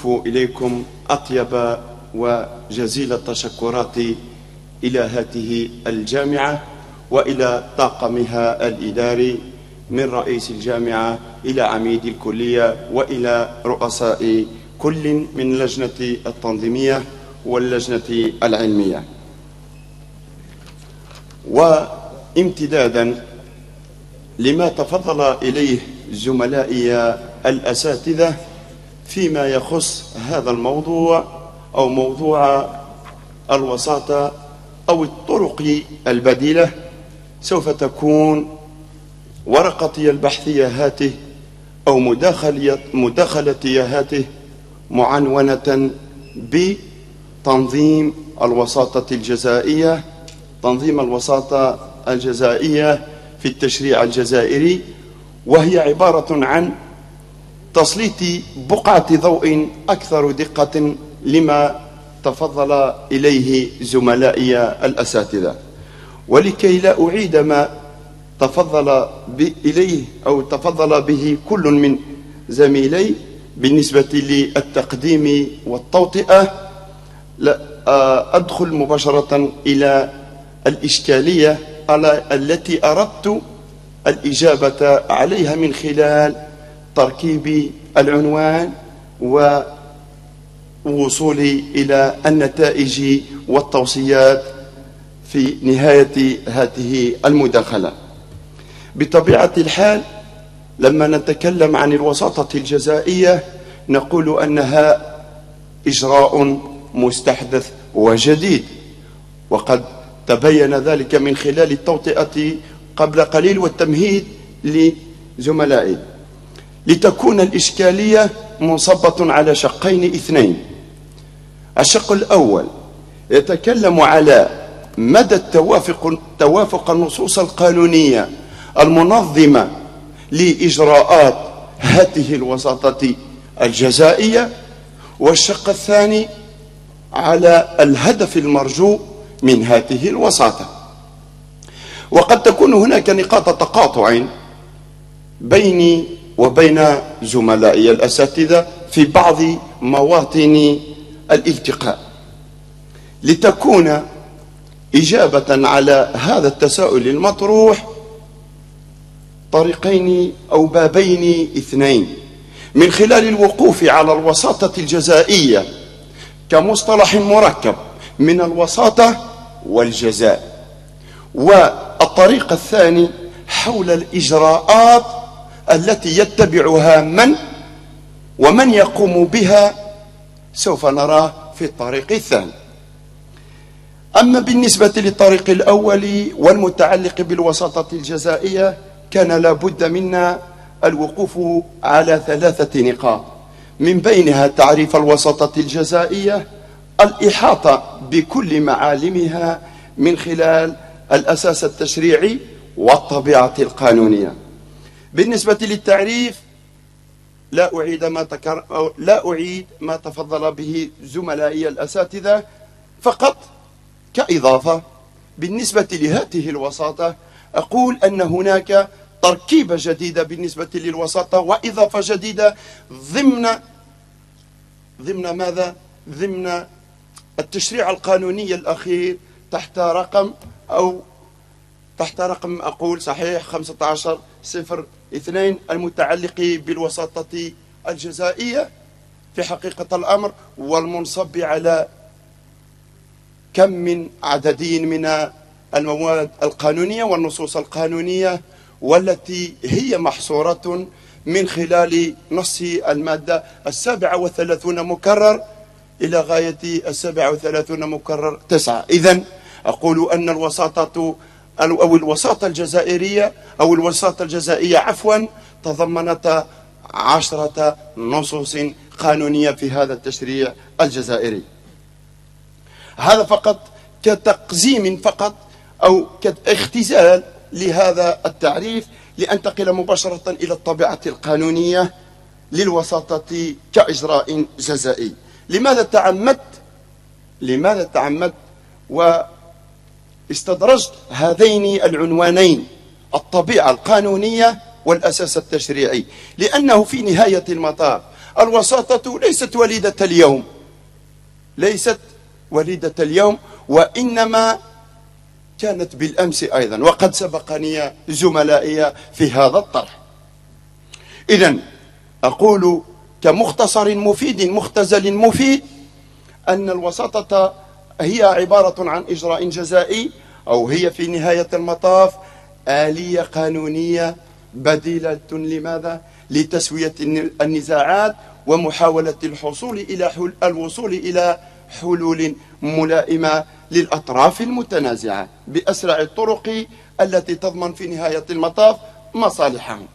أضيف إليكم أطيب وجزيل التشكرات إلى هذه الجامعة وإلى طاقمها الإداري من رئيس الجامعة إلى عميد الكلية وإلى رؤساء كل من اللجنة التنظيمية واللجنة العلمية. وامتدادا لما تفضل إليه زملائي الأساتذة فيما يخص هذا الموضوع أو موضوع الوساطة أو الطرق البديلة، سوف تكون ورقتي البحثية هاته أو مداخلتي هاته معنونة بتنظيم الوساطة الجزائية، تنظيم الوساطة الجزائية في التشريع الجزائري، وهي عبارة عن تسليط بقعة ضوء أكثر دقة لما تفضل إليه زملائي الأساتذة. ولكي لا أعيد ما تفضل إليه أو تفضل به كل من زميلي بالنسبة للتقديم والتوطئة، أدخل مباشرة إلى الإشكالية التي أردت الإجابة عليها من خلال تركيب العنوان ووصولي إلى النتائج والتوصيات في نهاية هذه المداخلة. بطبيعة الحال لما نتكلم عن الوساطة الجزائية نقول أنها إجراء مستحدث وجديد، وقد تبين ذلك من خلال التوطئة قبل قليل والتمهيد لزملائي. لتكون الإشكالية منصبة على شقين اثنين. الشق الأول يتكلم على مدى توافق النصوص القانونية المنظمة لإجراءات هذه الوساطة الجزائية، والشق الثاني على الهدف المرجو من هذه الوساطة. وقد تكون هناك نقاط تقاطع بيني وبين زملائي الأساتذة في بعض مواطن الالتقاء. لتكون إجابة على هذا التساؤل المطروح طريقين أو بابين اثنين، من خلال الوقوف على الوساطة الجزائية كمصطلح مركب من الوساطة والجزاء، والطريق الثاني حول الإجراءات التي يتبعها ومن يقوم بها سوف نراه في الطريق الثاني. أما بالنسبة للطريق الأول والمتعلق بالوساطة الجزائية كان لابد منا الوقوف على 3 نقاط، من بينها تعريف الوساطة الجزائية، الإحاطة بكل معالمها من خلال الأساس التشريعي والطبيعة القانونية. بالنسبة للتعريف لا أعيد ما تفضل به زملائي الأساتذة، فقط كإضافة بالنسبة لهذه الوساطة أقول أن هناك تركيبة جديدة بالنسبة للوساطة وإضافة جديدة ضمن ماذا؟ ضمن التشريع القانوني الأخير تحت رقم أقول صحيح 15/02 المتعلق بالوساطة الجزائية في حقيقة الأمر، والمنصب على كم من عددين من المواد القانونية والنصوص القانونية، والتي هي محصورة من خلال نص المادة 37 مكرر إلى غاية 37 مكرر 9. إذن أقول أن الوساطة أو الوساطة الجزائرية أو الوساطة الجزائية تضمنت 10 نصوص قانونية في هذا التشريع الجزائري. هذا فقط كتقزيم فقط أو كاختزال لهذا التعريف، لأنتقل مباشرة إلى الطبيعة القانونية للوساطة كإجراء جزائي. لماذا تعمدت واستدرجت هذين العنوانين، الطبيعة القانونية والأساس التشريعي؟ لأنه في نهاية المطاف الوساطة ليست وليدة اليوم، ليست وليدة اليوم، وإنما كانت بالأمس أيضا، وقد سبقني زملائي في هذا الطرح. إذن أقول كمختصر مفيد مختزل مفيد أن الوساطة هي عبارة عن إجراء جزائي، أو هي في نهاية المطاف آلية قانونية بديلة لماذا؟ لتسوية النزاعات ومحاولة الوصول إلى حلول ملائمة للأطراف المتنازعة بأسرع الطرق التي تضمن في نهاية المطاف مصالحهم.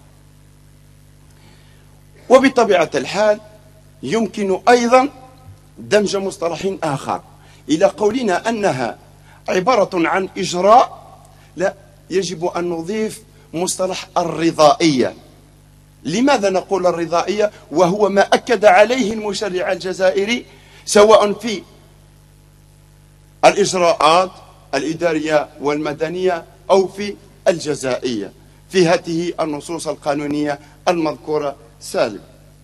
وبطبيعة الحال يمكن أيضا دمج مصطلح آخر إلى قولنا أنها عبارة عن إجراء، لا، يجب أن نضيف مصطلح الرضائية. لماذا نقول الرضائية وهو ما أكد عليه المشرع الجزائري سواء في الإجراءات الإدارية والمدنية أو في الجزائية في هذه النصوص القانونية المذكورة سابقا.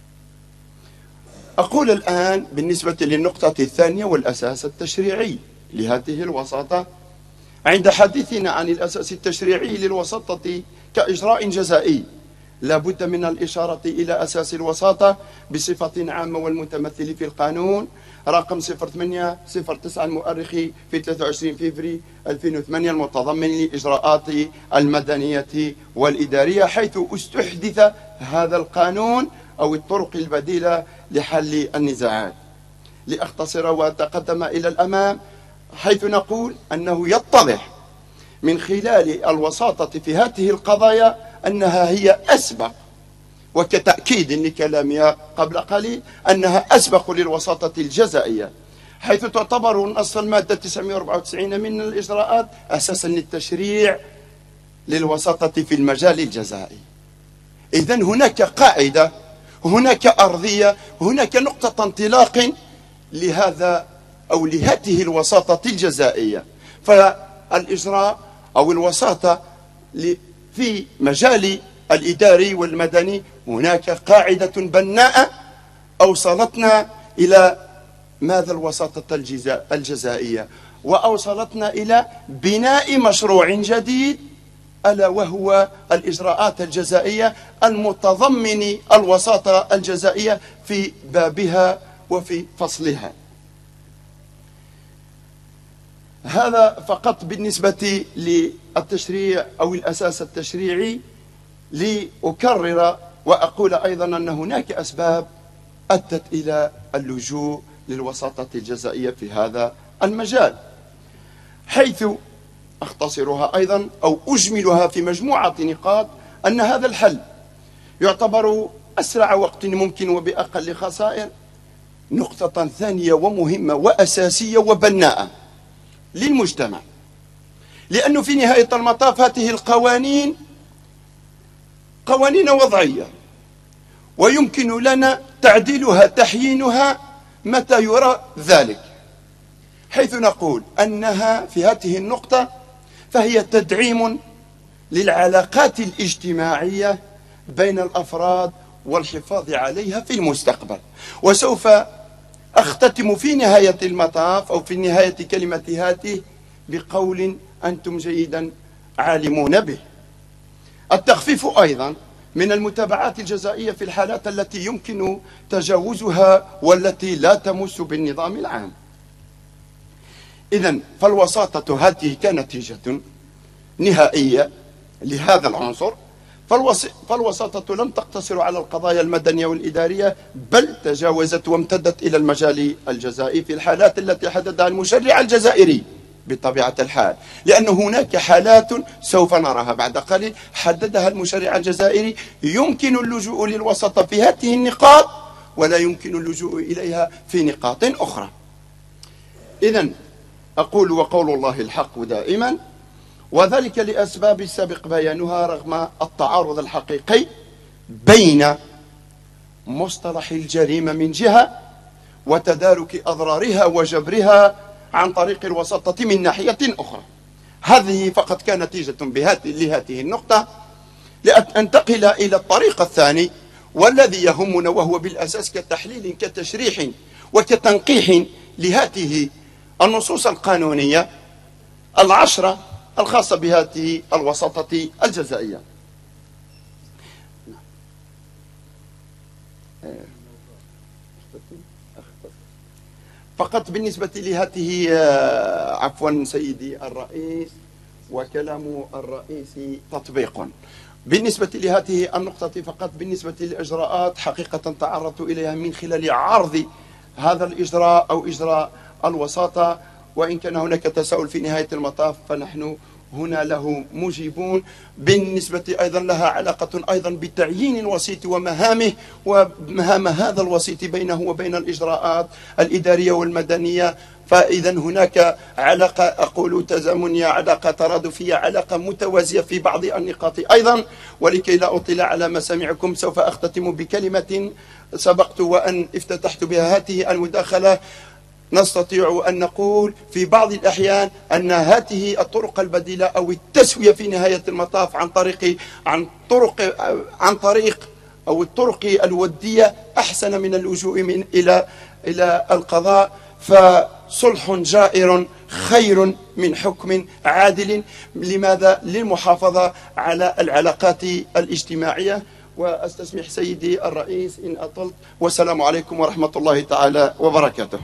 أقول الآن بالنسبة للنقطة الثانية والأساس التشريعي لهذه الوساطة. عند حديثنا عن الأساس التشريعي للوساطة كإجراء جزائي لا بد من الإشارة إلى أساس الوساطة بصفة عامة والمتمثل في القانون رقم 0809 المؤرخ في 23 فبراير 2008 المتضمن للإجراءات المدنية والإدارية، حيث استحدث هذا القانون أو الطرق البديلة لحل النزاعات. لأختصر وأتقدم إلى الأمام، حيث نقول أنه يتضح من خلال الوساطة في هذه القضايا أنها هي أسبق، وكتأكيد لكلامي قبل قليل أنها أسبق للوساطة الجزائية، حيث تعتبر نص المادة 994 من الإجراءات أساسا للتشريع للوساطة في المجال الجزائي. إذن هناك قاعدة، هناك أرضية، هناك نقطة انطلاق لهذا أو لهذه الوساطة الجزائية. فالإجراء أو الوساطة في مجال الإداري والمدني هناك قاعدة بناءة أوصلتنا إلى ماذا؟ الوساطة الجزائية، وأوصلتنا إلى بناء مشروع جديد ألا وهو الإجراءات الجزائية المتضمن الوساطة الجزائية في بابها وفي فصلها. هذا فقط بالنسبة للتشريع أو الأساس التشريعي. لأكرر وأقول أيضا أن هناك أسباب أدت إلى اللجوء للوساطة الجزائية في هذا المجال، حيث أختصرها أيضا أو أجملها في مجموعة نقاط. أن هذا الحل يعتبر أسرع وقت ممكن وبأقل خسائر. نقطة ثانية ومهمة وأساسية وبناءة للمجتمع، لأنه في نهاية المطاف هذه القوانين قوانين وضعية، ويمكن لنا تعديلها تحيينها متى يرى ذلك، حيث نقول أنها في هذه النقطة فهي تدعيم للعلاقات الاجتماعية بين الأفراد والحفاظ عليها في المستقبل. وسوف أختتم في نهاية المطاف أو في نهاية كلمة هذه بقول أنتم جيدا عالمون به. التخفيف أيضا من المتابعات الجزائية في الحالات التي يمكن تجاوزها والتي لا تمس بالنظام العام. إذن فالوساطة هذه كنتيجة نهائية لهذا العنصر. فالوساطة لم تقتصر على القضايا المدنية والإدارية، بل تجاوزت وامتدت إلى المجال الجزائي في الحالات التي حددها المشرع الجزائري بطبيعة الحال، لأن هناك حالات سوف نراها بعد قليل حددها المشرع الجزائري يمكن اللجوء للوساطة في هذه النقاط ولا يمكن اللجوء إليها في نقاط أخرى. إذن أقول وقول الله الحق دائما، وذلك لأسباب السابق بيانها رغم التعارض الحقيقي بين مصطلح الجريمة من جهة وتدارك أضرارها وجبرها عن طريق الوساطة من ناحية أخرى. هذه فقط كانت نتيجة لهذه النقطة. لأنتقل إلى الطريق الثاني والذي يهمنا وهو بالأساس كتحليل كتشريح وكتنقيح لهذه النصوص القانونية العشرة الخاصة بهذه الوساطة الجزائية. فقط بالنسبة لهذه عفوا سيدي الرئيس، وكلام الرئيس تطبيق. بالنسبة لهذه النقطة فقط بالنسبة للإجراءات حقيقة تعرضت إليها من خلال عرض هذا الإجراء أو إجراء الوساطة، وإن كان هناك تساؤل في نهاية المطاف فنحن هنا له مجيبون. بالنسبة أيضا لها علاقة أيضا بتعيين الوسيط ومهامه ومهام هذا الوسيط بينه وبين الإجراءات الإدارية والمدنية، فإذا هناك علاقة أقول تزامنية، علاقة ترادفية، علاقة متوازية في بعض النقاط أيضا. ولكي لا أطيل على مسامعكم سوف أختتم بكلمة سبقت وأن افتتحت بها هذه المداخلة. نستطيع أن نقول في بعض الأحيان أن هذه الطرق البديلة أو التسوية في نهاية المطاف عن طريق أو الطرق الودية أحسن من اللجوء إلى القضاء. فصلح جائر خير من حكم عادل. لماذا؟ للمحافظة على العلاقات الاجتماعية. وأستسمح سيدي الرئيس إن أطلت، والسلام عليكم ورحمة الله تعالى وبركاته.